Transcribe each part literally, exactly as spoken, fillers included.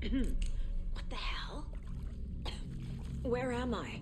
What the hell? Where am I?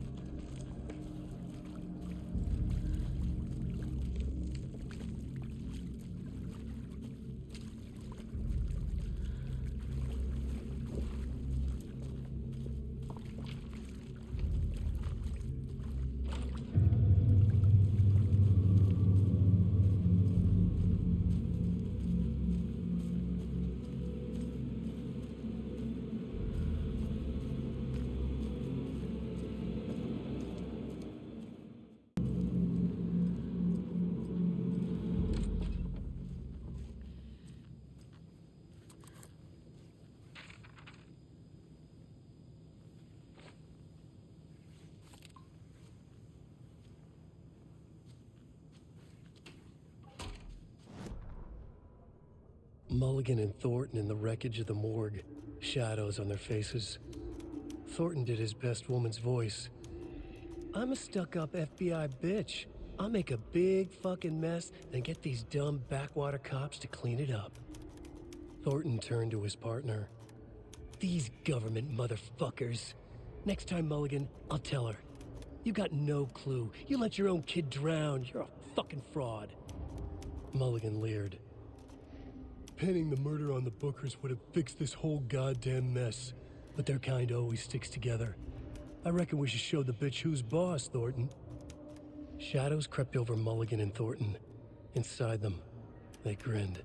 Mulligan and Thornton in the wreckage of the morgue, shadows on their faces. Thornton did his best woman's voice. I'm a stuck-up F B I bitch. I'll make a big fucking mess and get these dumb backwater cops to clean it up. Thornton turned to his partner. These government motherfuckers. Next time, Mulligan, I'll tell her. You got no clue. You let your own kid drown. You're a fucking fraud. Mulligan leered. Pinning the murder on the Bookers would have fixed this whole goddamn mess. But their kind always sticks together. I reckon we should show the bitch who's boss, Thornton. Shadows crept over Mulligan and Thornton. Inside them, they grinned.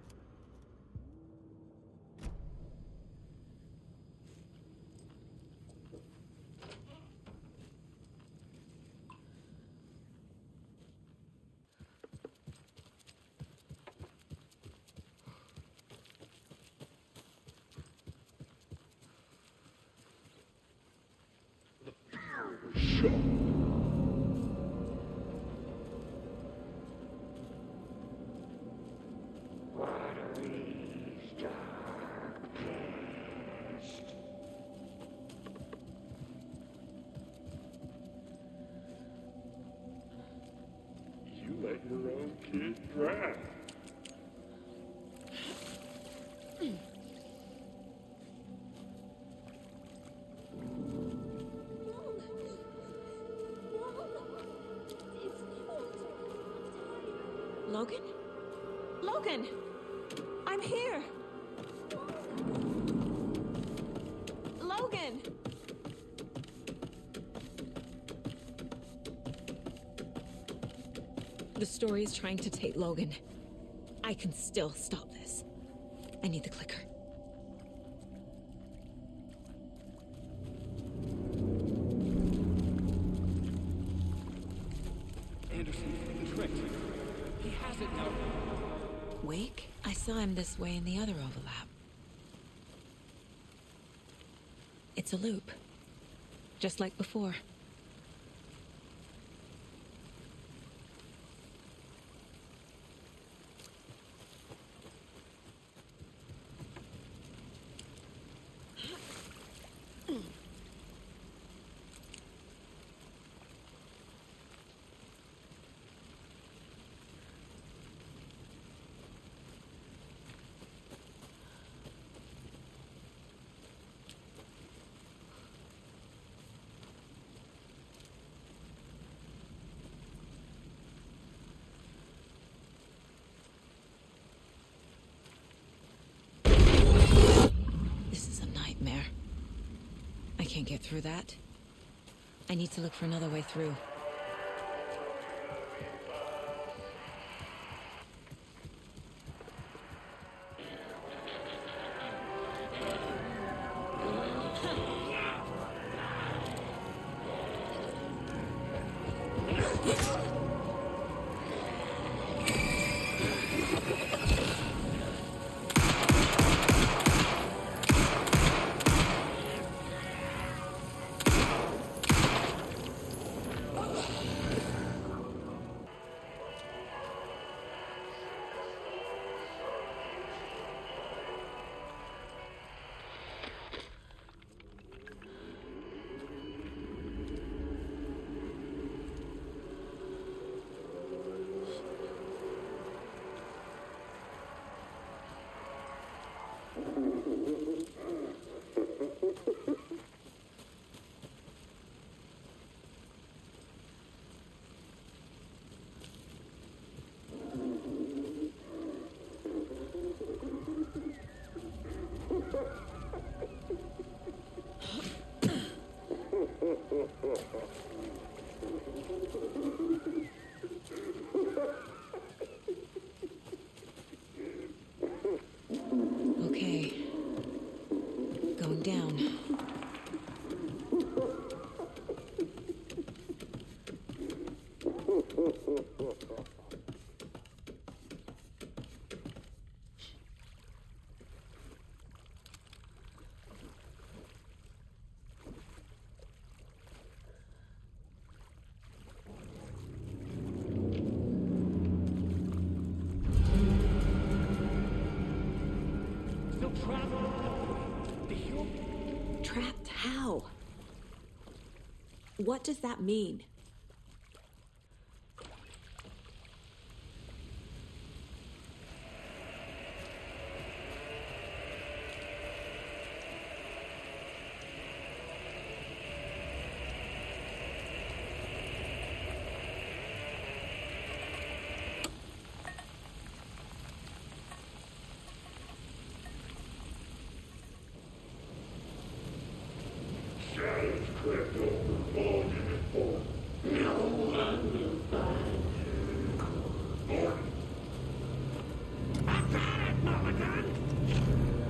Let your own kid drown. Logan? Logan! I'm here! Logan! The story is trying to take Logan. I can still stop this. I need the clicker. Anderson's been tricked. He has it now. Wake? I saw him this way in the other overlap. It's a loop. Just like before. I can't get through that. I need to look for another way through. Okay. Going down. Still trapped. The hero. Trapped how? What does that mean? Shadows crept over Logan and Thornton. No one will find you. Thornton. I got it, Mulligan!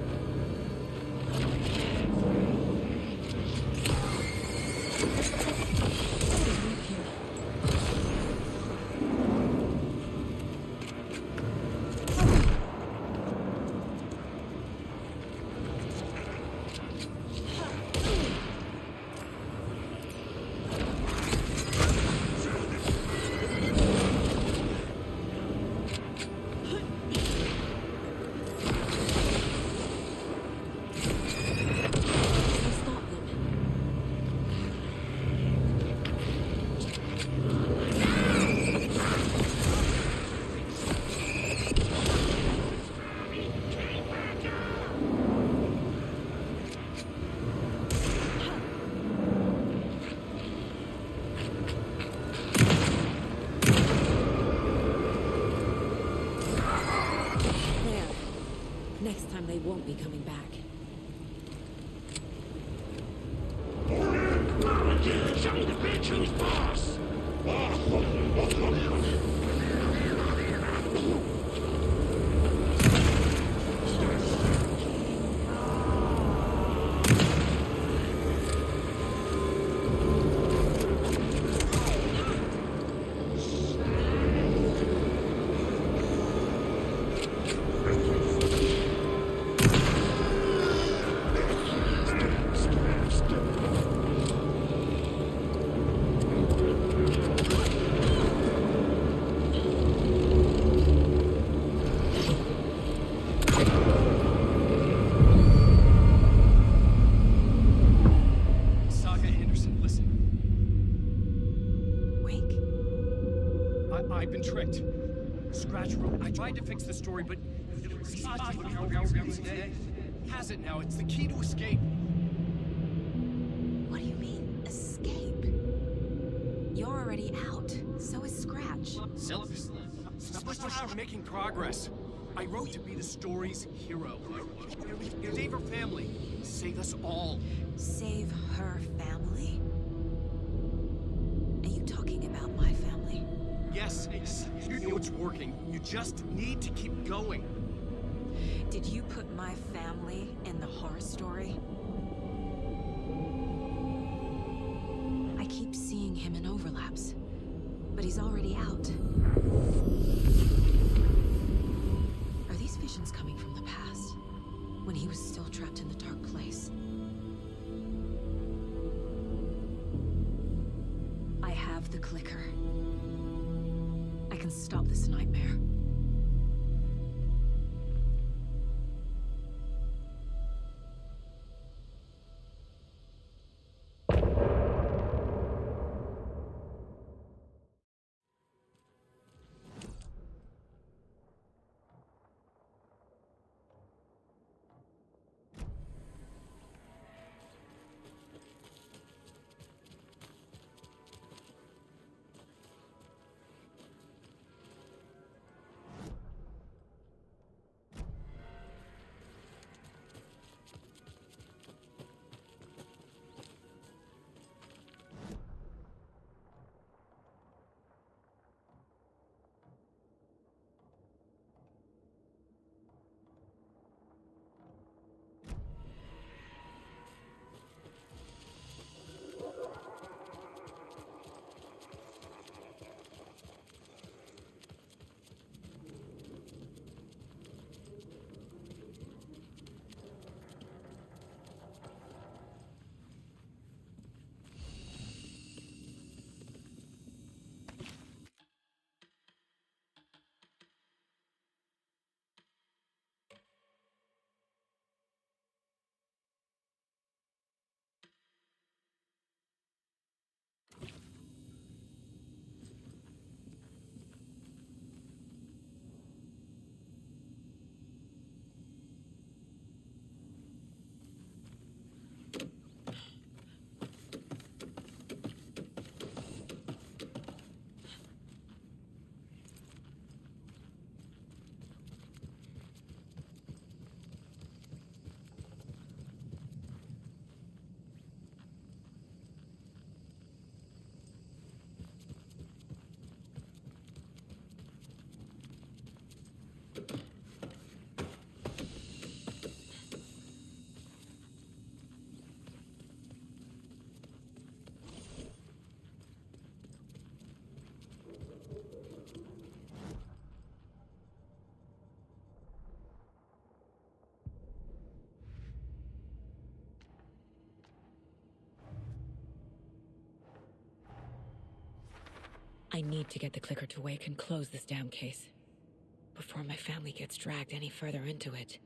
Next time they won't be coming back. Show me the bitch who's boss! Saga Anderson, listen. Wake? I I've been tricked. Scratch wrote. I tried to fix the story, but has it now. It's the key to escape. What do you mean, escape? You're already out. So is Scratch. We're making progress. I wrote to be the story's hero. Save her family. Save us all. Save her family? Are you talking about my family? Yes, you know it's working. You just need to keep going. Did you put my family in the horror story? I keep seeing him in overlaps, but he's already out. Are these visions coming from the past, when he was still trapped in the dark place? I have the clicker. I can stop this nightmare. I need to get the clicker to wake and close this damn case before my family gets dragged any further into it.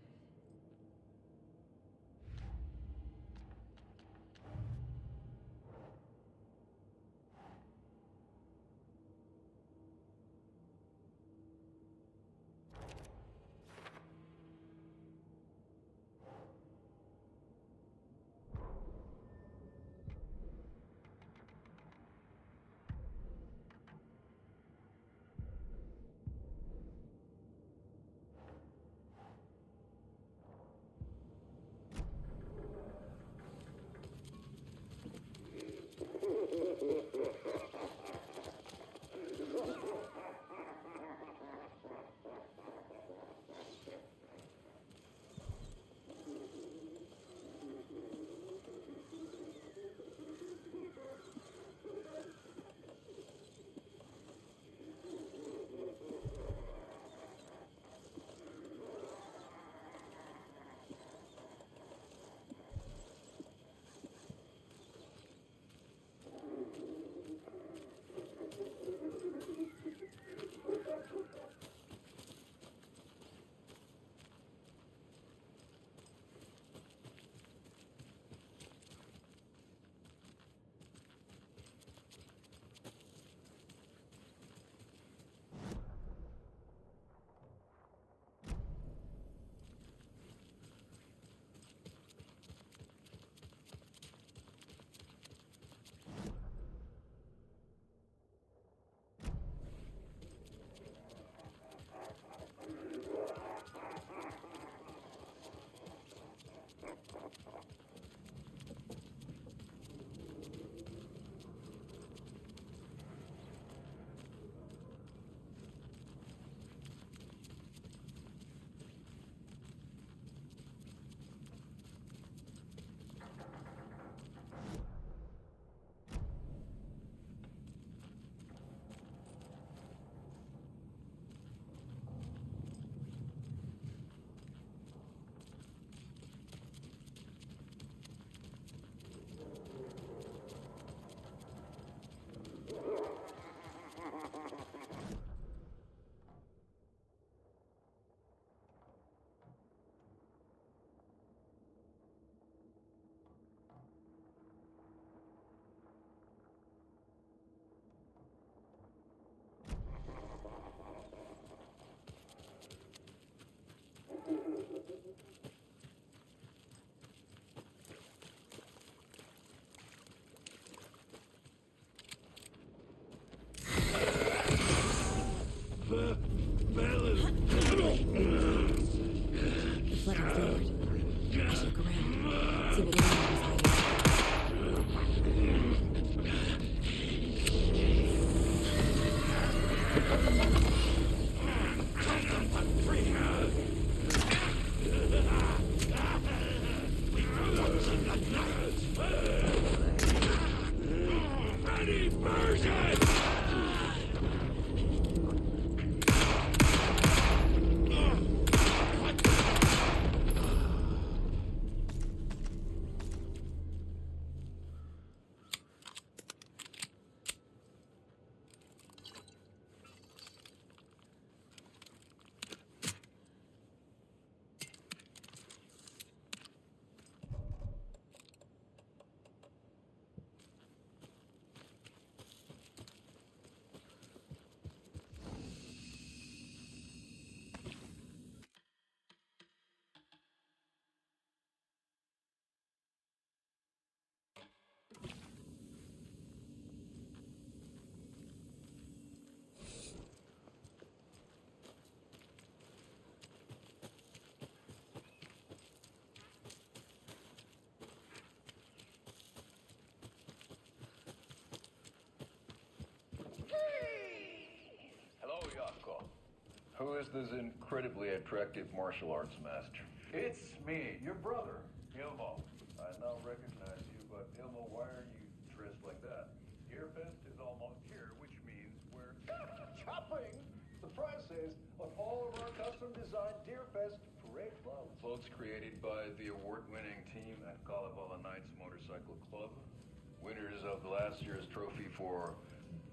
Who is this incredibly attractive martial arts master? It's me, your brother, Ilmo. I now recognize you, but Ilmo, why are you dressed like that? Deerfest is almost here, which means we're chopping the prices on all of our custom-designed Deerfest parade clothes. Clothes created by the award-winning team at Kalevala Knights Motorcycle Club, winners of last year's trophy for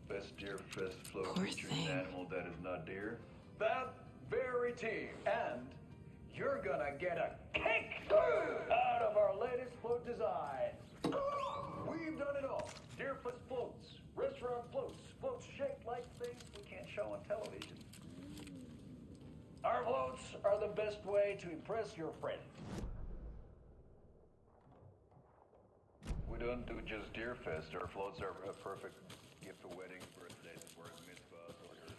Best Deer Fest float Poor features thing. an animal that is not deer. That very team. And you're gonna get a kick out of our latest float design. We've done it all. Deer Fest floats, restaurant floats, floats shaped like things we can't show on television. Our floats are the best way to impress your friends. We don't do just Deer Fest. Our floats are a perfect gift for weddings, birthdays, bar mitzvahs, or your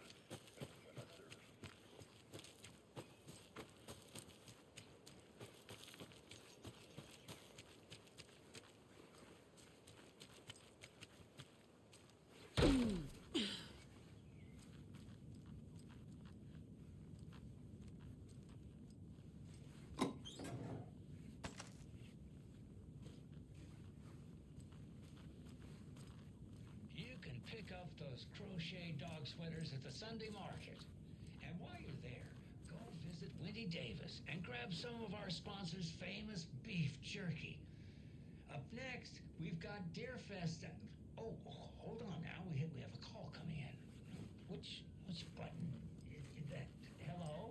You can pick up those crochet dog sweaters at the Sunday market. And while you're there, go visit Wendy Davis and grab some of our sponsor's famous beef jerky. Up next, we've got Deerfest. Oh, hold on now. We have, we have a call coming in. Which which button is, is that? Hello?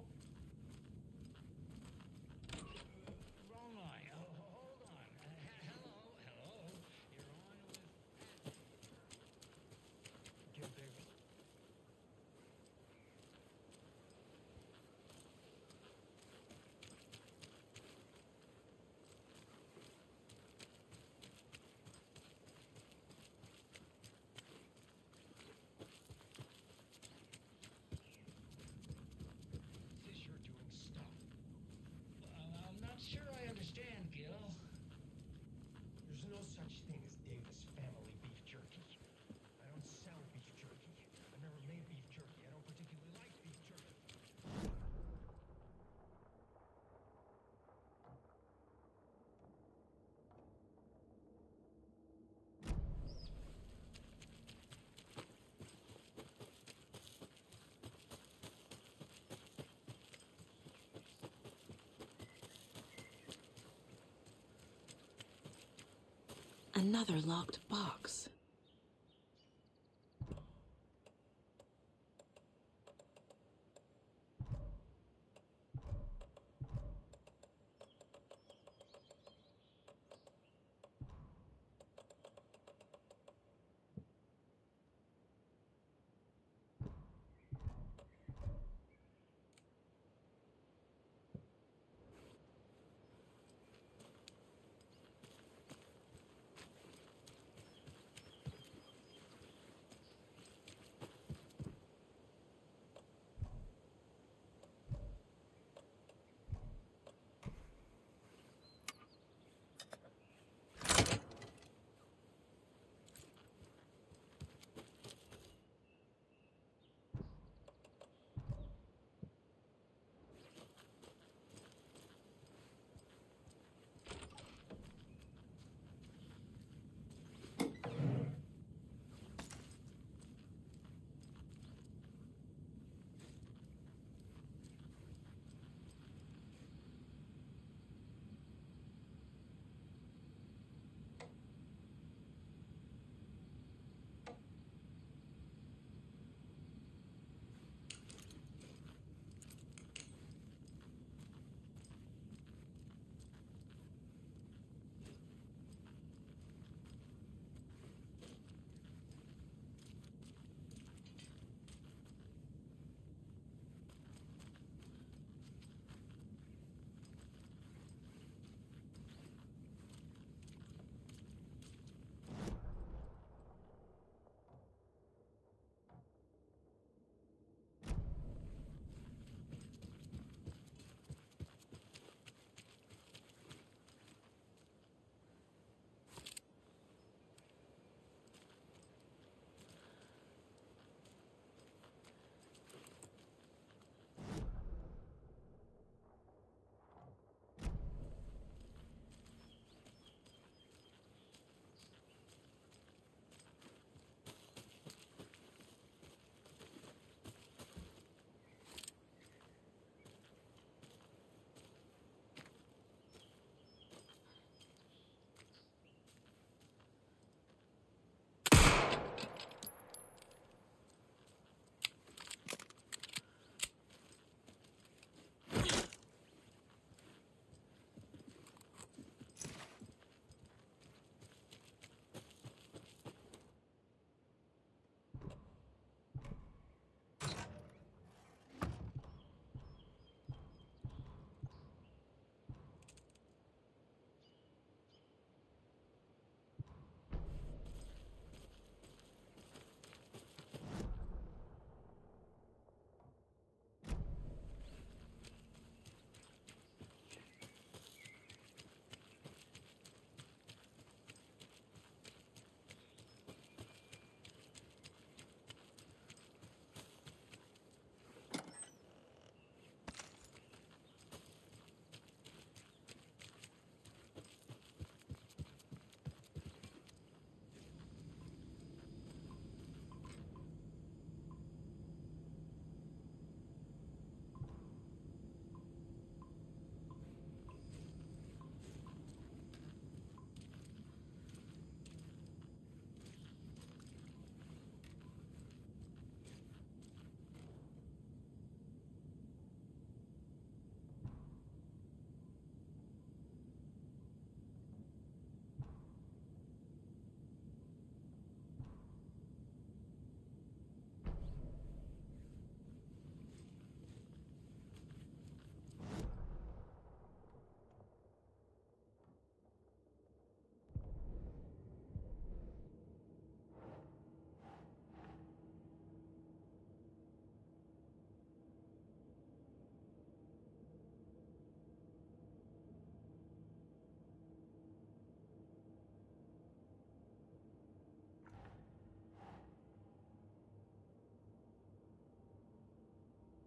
Wrong line. Oh, hold on. Uh, hello, hello. You're on with Gil Davis. Says you're doing stuff. Well, I'm not sure I understand, Gil. There's no such thing as Davis family beef jerky. I don't sell beef jerky. I've never made beef jerky. I don't particularly like beef jerky. Another locked box.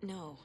No.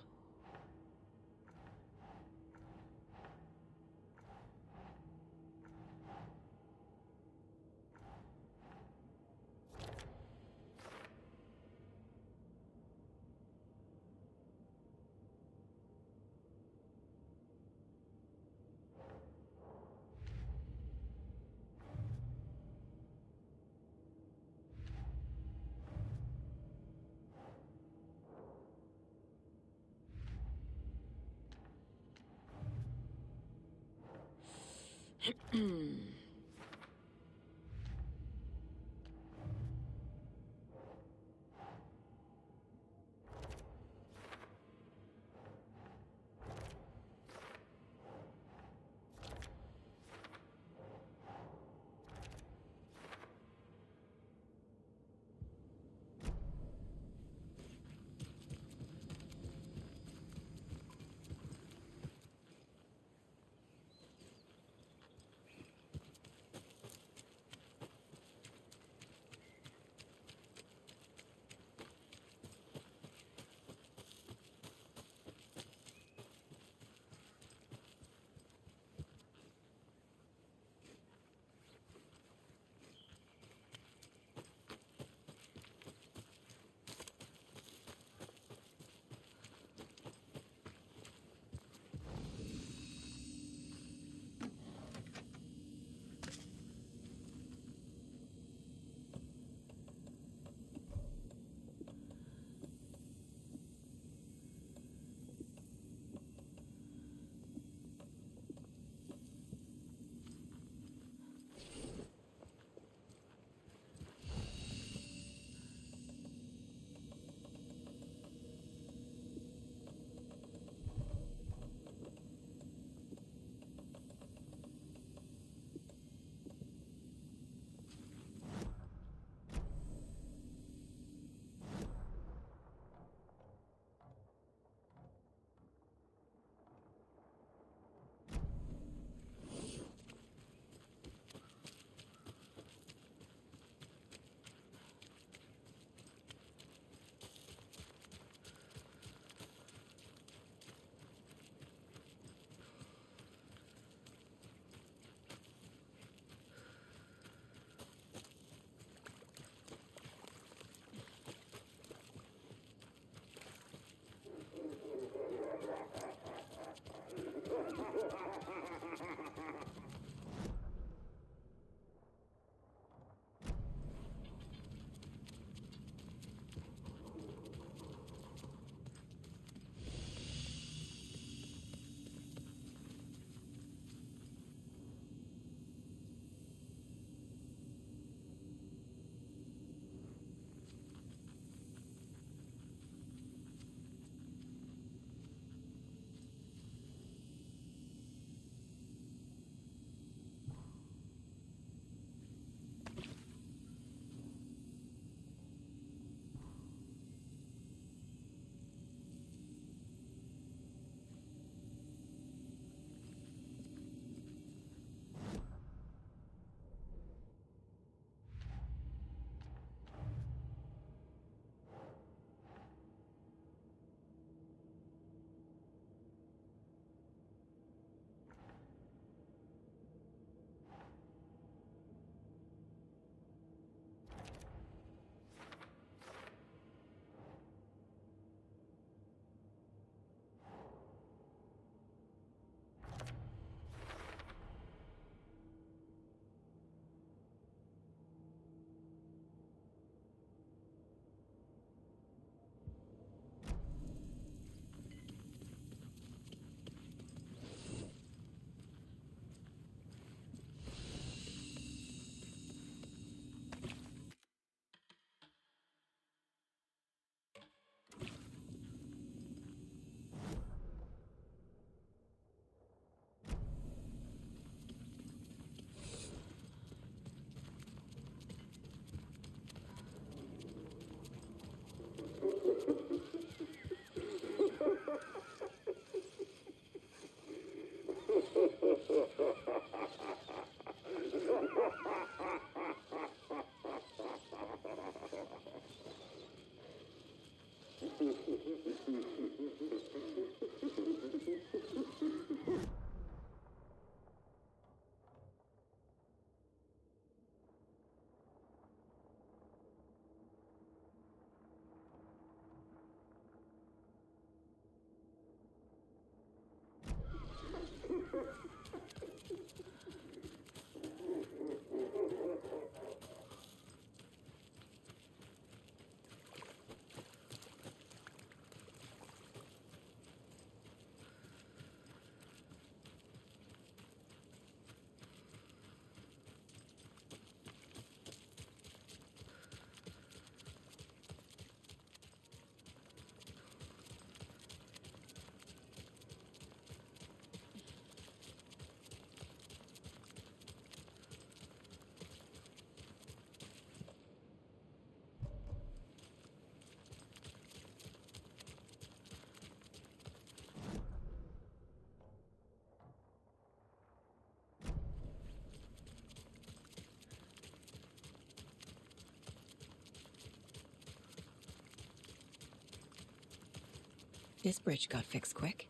This bridge got fixed quick.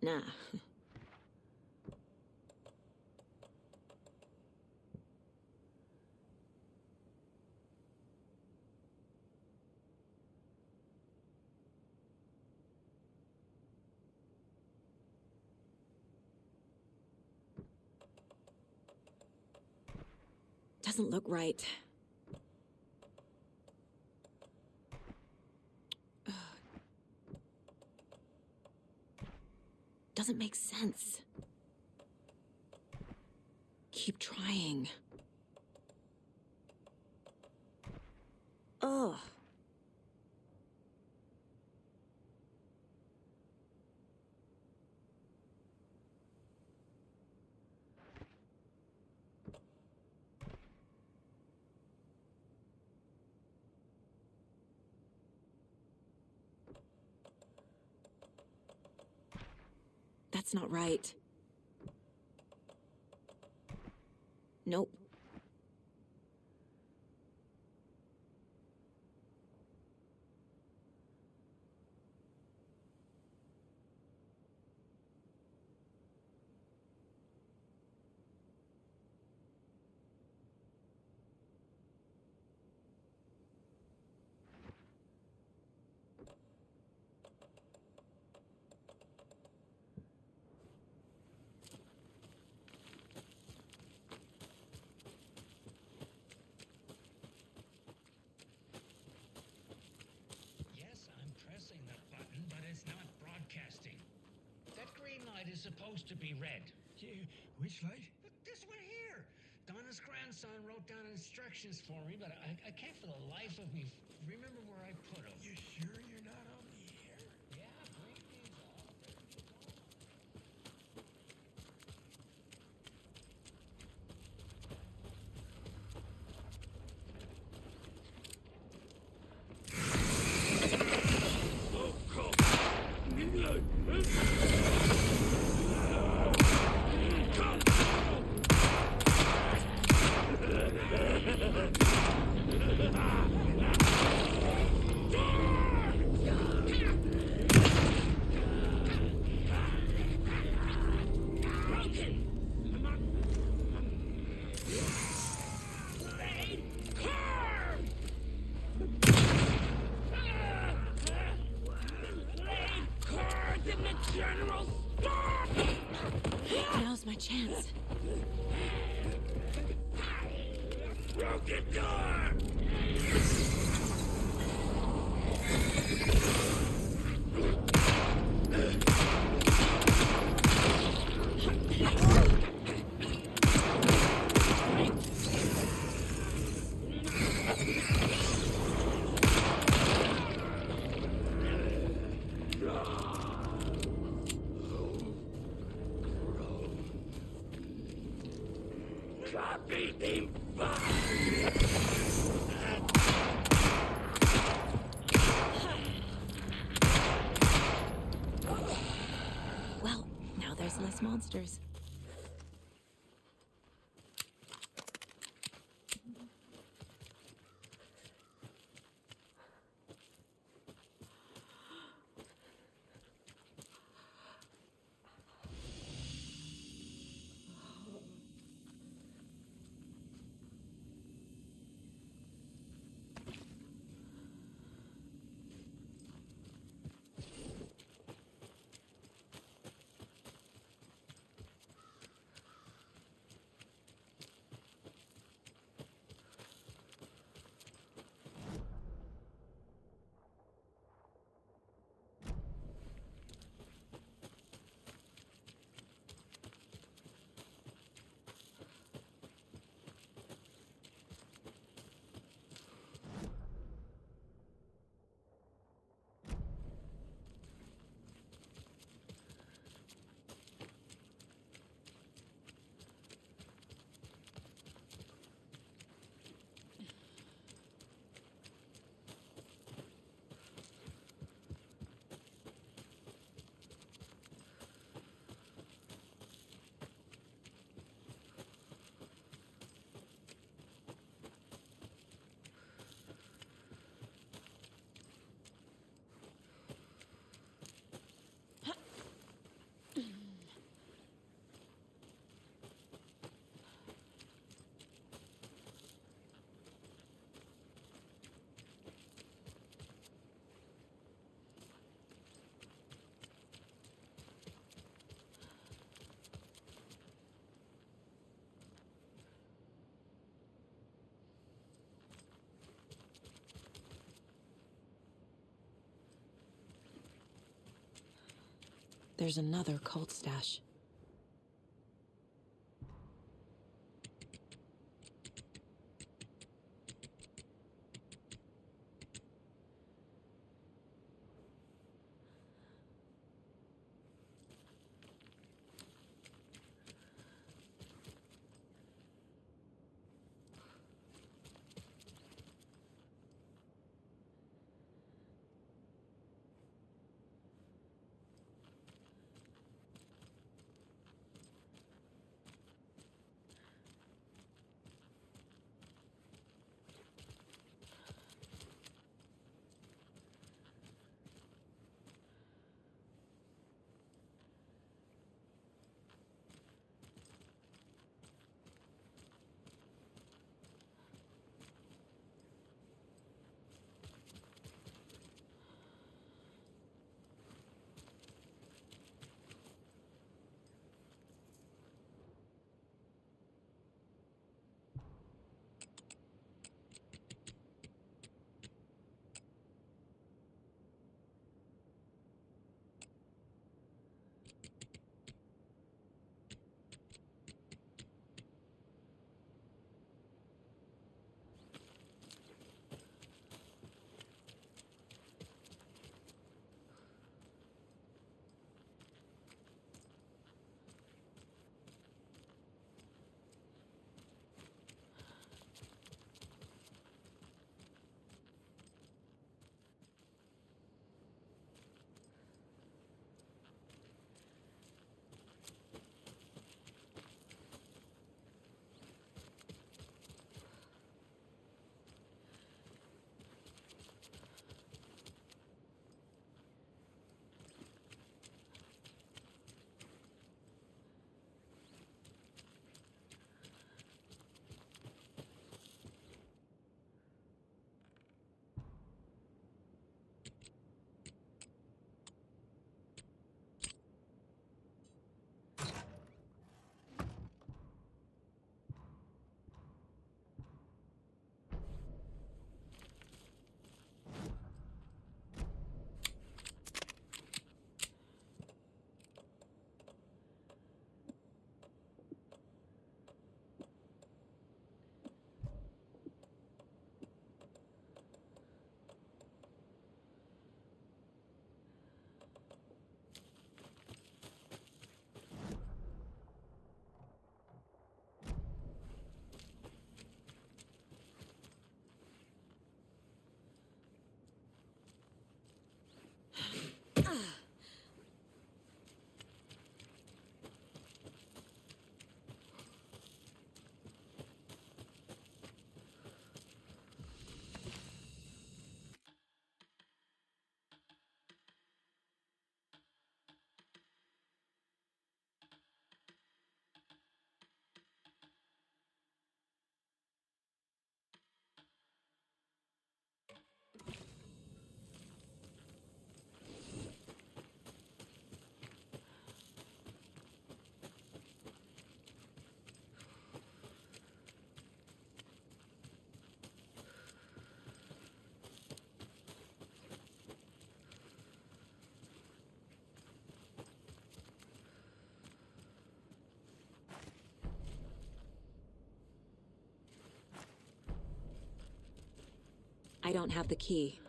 Nah. Doesn't look right. Ugh. Doesn't make sense. Keep trying. Ugh. That's not right. Nope. Yes, I'm pressing the button, but it's not broadcasting. That green light is supposed to be red. Yeah, which light? But this one here. Donna's grandson wrote down instructions for me, but I, I can't for the life of me remember where I put them. You sure you're not on the air? Yeah, green means off. Now's my chance. Broken door! Copy him Well, now there's less monsters. There's another cult stash. I don't have the key.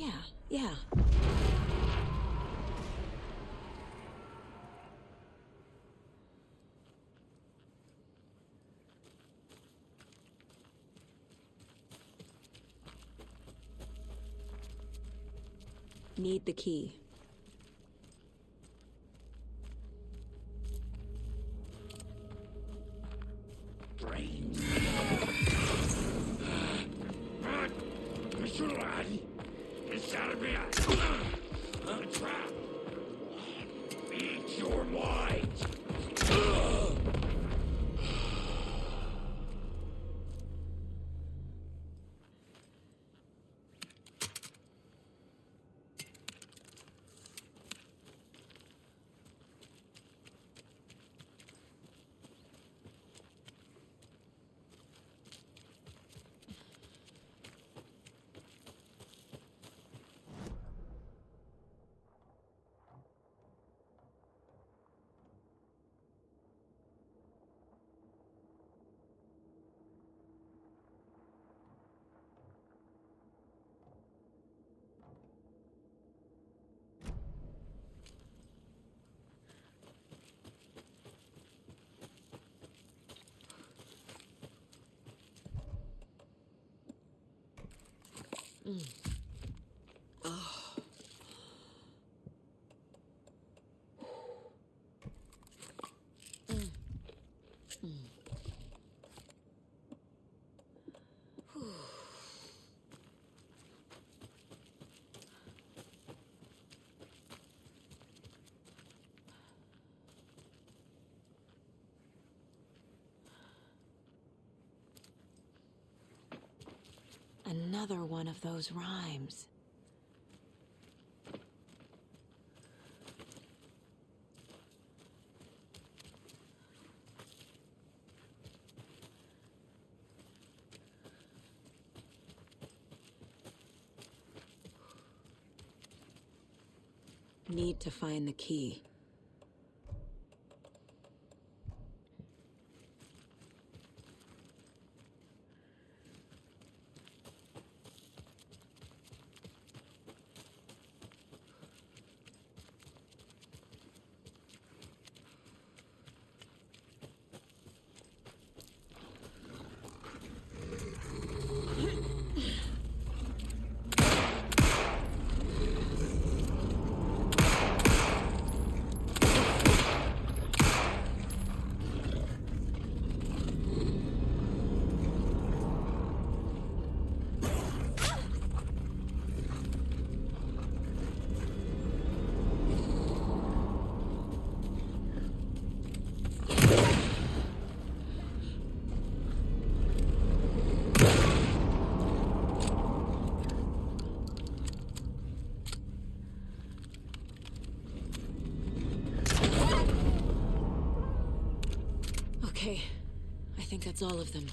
Yeah, yeah. Need the key. Brains. Inside of me, I'm a trap. Eat your mind. Mm. Oh. Mm. Mm. Another one of those rhymes. Need to find the key. Okay, I think that's all of them.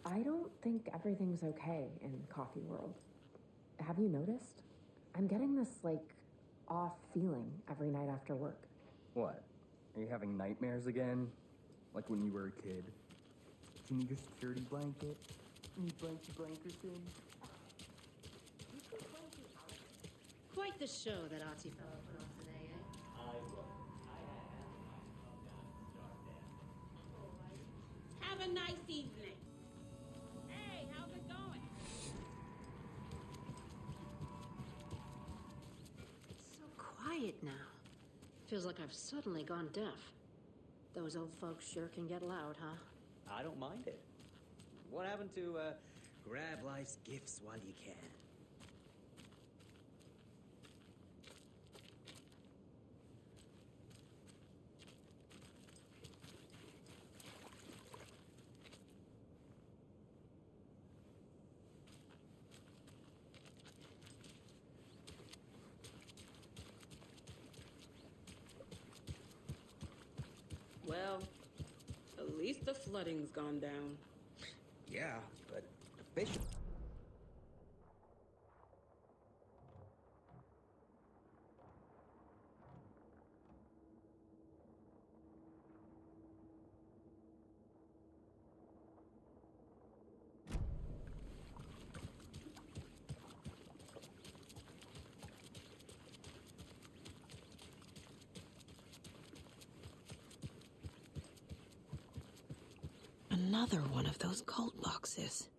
I don't think everything's okay in Coffee World. Have you noticed? I'm getting this, like, off feeling every night after work. What? Are you having nightmares again? Like when you were a kid? Do you need your security blanket? Need blanky blankerson? Quite the show that Archie fellow put on today, eh? I will. Have a nice evening. Hey, how's it going? So quiet now. Feels like I've suddenly gone deaf. Those old folks sure can get loud, huh? I don't mind it. What happened to, uh, grab life's gifts while you can? Well, at least the flooding's gone down. Yeah, but the fish... Another one of those cult boxes.